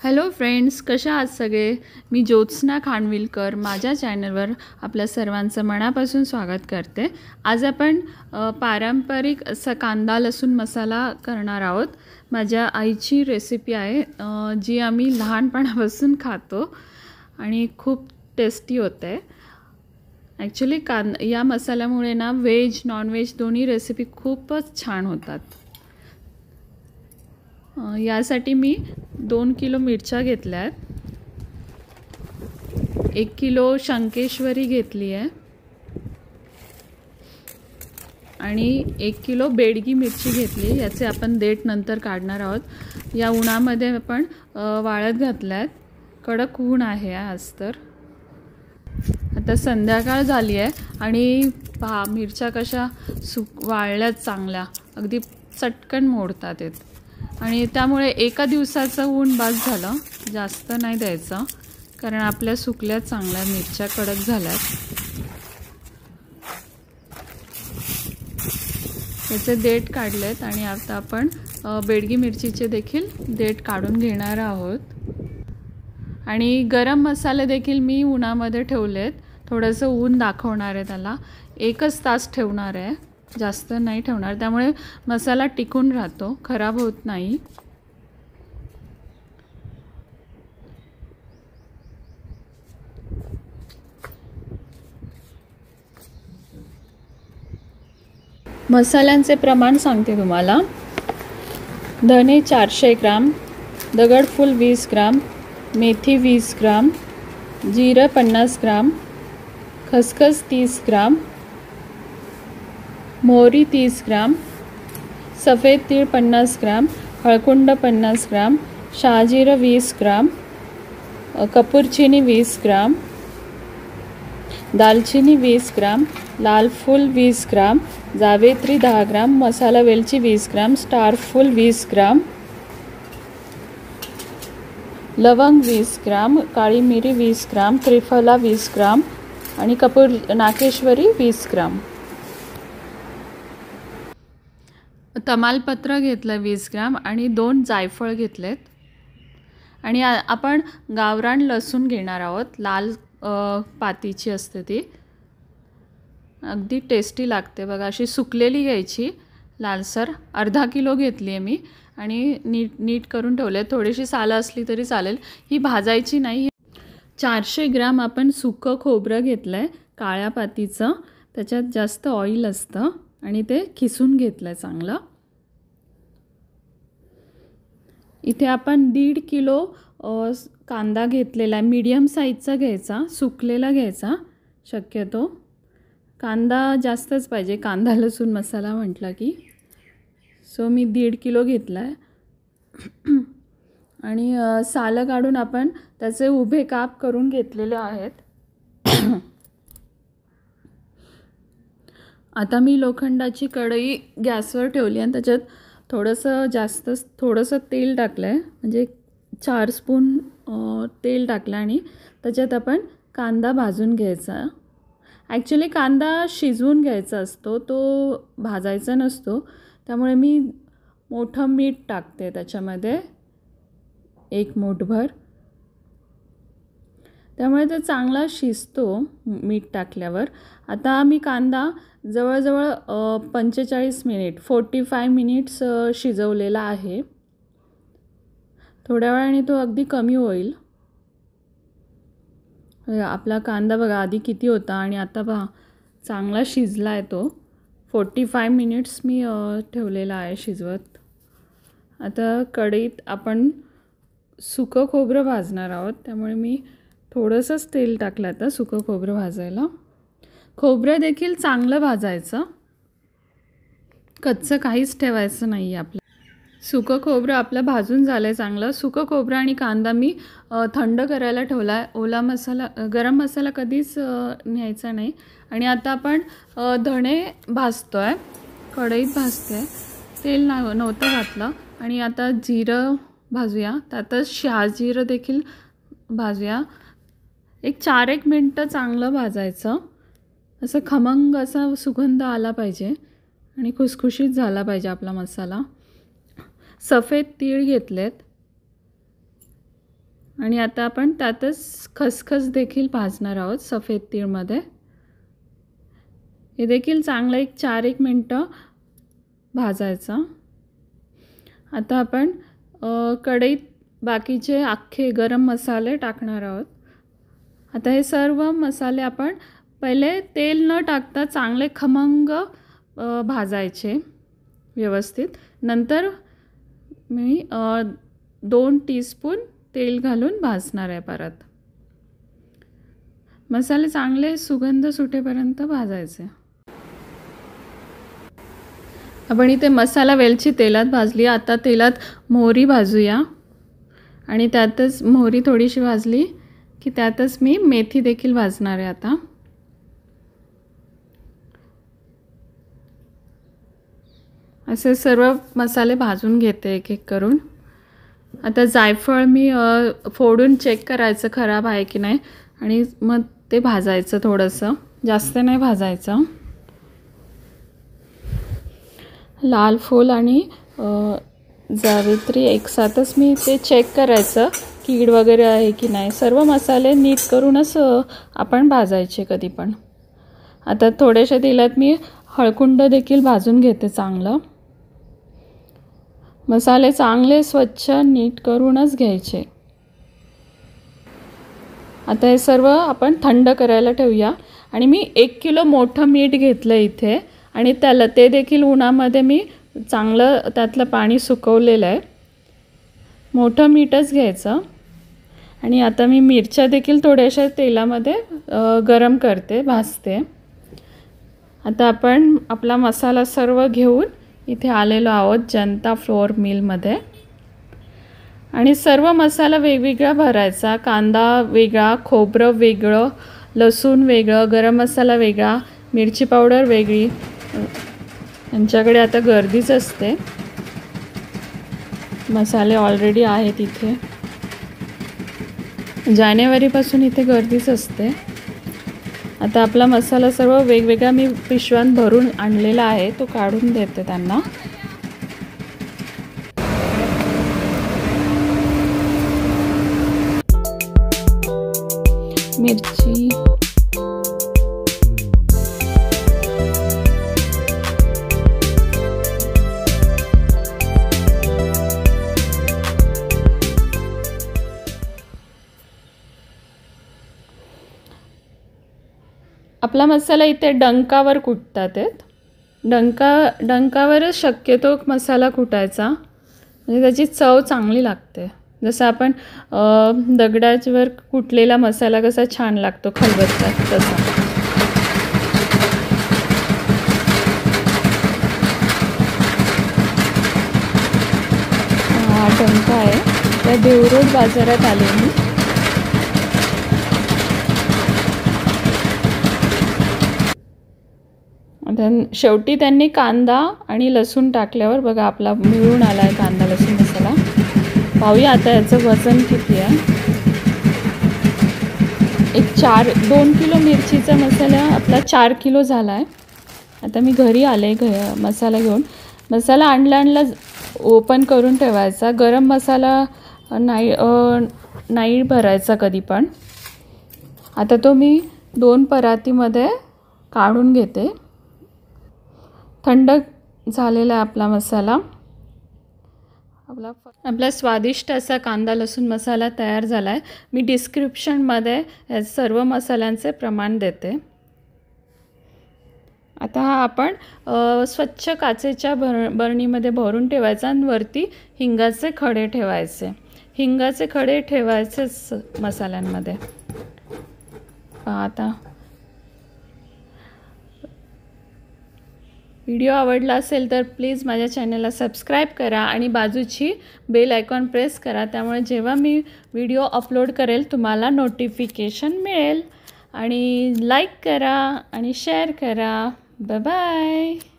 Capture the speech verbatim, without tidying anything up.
Hello friends, कशा आहात सगळे? मी ज्योत्स्ना खानविलकर माझ्या चॅनलवर आपल्या सर्वांचं मनापासून स्वागत करते। आज आपण पारंपरिक असा कांदा लसूण मसाला करणार आहोत। माझ्या आईची रेसिपी आहे जी आम्ही लहानपणापासून खातो आणि खूप टेस्टी होते। ॲक्च्युली कांद या मसाल्यामुळे ना व्हेज नॉन व्हेज दोन्ही रेसिपी खूपच छान होतात। यासाठी मी दोन किलो मिरच्या घेतल्या आहेत, एक किलो शंकेश्वरी घेतली आहे आणि एक किलो बेडगी मिरची घेतली। याचे आपण देठ नंतर काढणार आहोत। या उन्हामध्ये आपण वाळत घातल्यात, कडक ऊन आहे आज। तर आता संध्याकाळ झाली आहे आणि पहा मिरच्या कशा सुक वाळल्यात, चांगल्या अगदी चटकन मोडतात आहेत आणि त्यामुळे एका दिवसाचं ऊन बास झालं, जास्त नाही द्यायचं कारण आपल्या सुकल्या चांगल्या मिरच्या कडक झाल्यात। त्याचे देठ काढलेत आणि आता आपण बेडगी मिरचीचे देखील देठ काढून घेणार आहोत। आणि गरम मसाले देखील मी उन्हामध्ये ठेवलेत, थोडंसं ऊन दाखवणार आहे त्याला। एकच तास ठेवणार आहे, जास्त नाही ठेवणार, त्यामुळे मसाला टिकून राहतो, खराब होत नाही। मसाल्यांचे प्रमाण सांगते तुम्हाला। धने चारशे ग्राम, दगडफूल वीस ग्राम, मेथी वीस ग्राम, जिरं पन्नास ग्राम, खसखस तीस ग्राम, मोहरी तीस ग्राम, सफेद तीळ पन्नास ग्राम, हळकुंड पन्नास ग्राम, शहाजिरं वीस ग्राम, कपूरचिनी वीस ग्राम, दालचिनी वीस ग्राम, लाल फूल वीस ग्राम, जावेत्री दहा ग्राम, मसाला वेलची वीस ग्राम, स्टार फूल वीस ग्राम, लवंग वीस ग्राम, काळी मिरी वीस ग्राम, त्रिफला वीस ग्राम आणि कपूर नाकेश्वरी वीस ग्राम। तमालपत्र घेतलं वीस ग्राम आणि दोन जायफळ घेतलेत। आणि आपण गावरान लसूण घेणार आहोत, लाल पातीची असते ती, अगदी टेस्टी लागते बघा। अशी सुकलेली घ्यायची लालसर, अर्धा किलो घेतली आहे मी आणि नीट नीट करून ठेवले। थोडीशी सालं असली तरी चालेल, ही भाजायची नाही। चारशे ग्राम आपण सुकं खोबरं घेतलं आहे काळ्या पातीचं, त्याच्यात जास्त ऑइल असतं आणि ते खिसून घेतलं आहे चांगलं। इथे आपण दीड किलो कांदा घेतलेला आहे, मीडियम साईजचा घ्यायचा, सुकलेला घ्यायचा शक्यतो। कांदा जास्तच पाहिजे कांदा लसूण मसाला म्हटलं की, सो मी दीड किलो घेतला आहे। आणि सालं काढून आपण त्याचे उभे काप करून घेतलेले आहेत। आता मी लोखंडाची कढई गॅसवर ठेवली आणि त्याच्यात थोडंसं जास्त थोडंसं तेल टाकलं आहे, म्हणजे चार स्पून तेल टाकलं आणि त्याच्यात आपण कांदा भाजून घ्यायचा। ॲक्च्युली कांदा शिजवून घ्यायचा असतो, तो भाजायचा नसतो, त्यामुळे मी मोठं मीठ टाकते त्याच्यामध्ये, एक मूठभर, त्यामुळे ते चांगला शिजतो मीठ टाकल्यावर। आता मी कांदा जवळजवळ पंचेचाळीस मिनिट फोर्टी फाय मिनिट्स शिजवलेला आहे। थोड्या वेळाने तो अगदी कमी होईल। आपला कांदा बघा आधी किती होता आणि आता पहा चांगला शिजला आहे तो। फोर्टी फाय मिनिट्स मी ठेवलेला आहे शिजवत। आता कढईत आपण सुकं खोबरं भाजणार आहोत, त्यामुळे मी थोडंसंच तेल टाकलं आता सुकं खोबरं भाजायला। खोबरं देखील चांगलं भाजायचं, कच्चं काहीच ठेवायचं नाही आहे आपलं। सुकं खोबरं आपलं भाजून झालं आहे चांगलं। सुकं खोबरं आणि कांदा मी थंड करायला ठेवला आहे। ओला मसाला गरम मसाला कधीच न्यायचा नाही। आणि आता आपण धणे भाजतो आहे, कढईत भाजतो आहे, तेल ना नव्हतं घातलं। आणि आता जिरं भाजूया, त्यातच शहाजिरं देखील भाजूया। एक चार एक मिनटं चांगलं भाजायचं, असं खमंग असा सुगंध आला पाहिजे आणि खुसखुशीत झाला पाहिजे आपला मसाला। सफेद तीळ घेतलेत, आणि आता आपण त्यातच खसखस देखील भाजणार आहोत सफेद तीळमध्ये. हे देखील चांगलं एक चार एक मिनटं भाजायचं. आता आपण कढईत बाकीचे अख्खे गरम मसाले टाकणार आहोत. आता हे सर्व मसाले आपण पहिले तेल न टाकता चांगले खमंग भाजायचे व्यवस्थित. नंतर मी दोन टीस्पून तेल घालून भाजणार आहे परत. मसाले चांगले सुगंध सुटेपर्यंत भाजायचे. आपण इथे मसाला वेलची तेलात भाजली. आता तेलात मोहरी भाजूया आणि त्यातच मोहरी थोडीशी भाजली की त्यातच मी मेथी देखील भाजणार आहे. आता असे सर्व मसाले भाजून घेते एक एक करून. आता जायफळ मी फोडून चेक करायचं खराब आहे की नाही आणि मग ते भाजायचं. थोडंसं जास्त नाही भाजायचं. लाल फूल आणि जावित्री एकसाथच मी ते चेक करायचं कीड वगैरे आहे की नाही. सर्व मसाले नीट करूनच आपण भाजायचे कधी पण. आता थोड्याशा तेलात मी हळकुंड देखील भाजून घेते चांगलं. मसाले चांगले स्वच्छ नीट करूनच घ्यायचे. आता हे सर्व आपण थंड करायला ठेवूया. आणि मी एक किलो मोठं मीठ घेतलं इथे आणि त्याला ते देखील उन्हामध्ये मी चांगलं त्यातलं पाणी सुकवलेलं आहे. मोठं मीठच घ्यायचं. आणि आता मी मिरच्या देखील थोड्याशा तेलामध्ये गरम करते, भाजते. आता आपण आपला मसाला सर्व घेऊन इथे आलेलो आहोत जनता फ्लोअर मिलमध्ये. आणि सर्व मसाला वेगवेगळा भरायचा. कांदा वेगळा, खोबरं वेगळं, लसूण वेगळं, गरम मसाला वेगळा, मिरची पावडर वेगळी. यांच्याकडे आता गर्दीच असते. मसाले ऑलरेडी आहेत इथे. जानेवारीपासून इथे गर्दीच असते. आता आपला मसाला सर्व वेगवेगळा मी पिशव्यात भरून आणलेला आहे, तो काढून देते त्यांना. मिरची, आपला मसाला इथे डंकावर कुटतात आहेत. डंका डंकावरच शक्यतो मसाला कुटायचा, म्हणजे त्याची चव चांगली लागते. जसं आपण दगडावर कुटलेला मसाला कसा छान लागतो खलबत्त्यात तसा. हा डंका आहे. त्या देवरोड बाजारात आले मी. शेवटी त्यांनी कांदा आणि लसूण टाकल्यावर बघा आपला मिळून आला आहे कांदा लसूण मसाला. पाहूया आता याचं वजन किती आहे. एक चार दोन किलो मिरचीचा मसाला आपला चार किलो झाला आहे. आता मी घरी आले घ मसाला घेऊन. मसाला आणला आणला ओपन करून ठेवायचा. गरम मसाला नाही नाही भरायचा कधी पण. आता तो मी दोन परातीमध्ये काढून घेते. थंड झालेला आपला मसाला. आपला आपला स्वादिष्ट असा कांदा लसूण मसाला तयार झाला आहे. मी डिस्क्रिप्शनमध्ये या सर्व मसाल्यांचे प्रमाण देते. आता हा आपण स्वच्छ काचेच्या भर बरणीमध्ये भरून ठेवायचा आणि वरती हिंगाचे खडे ठेवायचे. हिंगाचे खडे ठेवायचेच मसाल्यांमध्ये. आता व्हिडिओ आवडला असेल तर प्लीज माझ्या चॅनलला सबस्क्राईब करा आणि बाजूची बेल आयकॉन प्रेस करा. त्यामुळे जेव्हा मी व्हिडिओ अपलोड करेल तुम्हाला नोटिफिकेशन मिळेल. आणि लाईक करा आणि शेअर करा. Bye bye.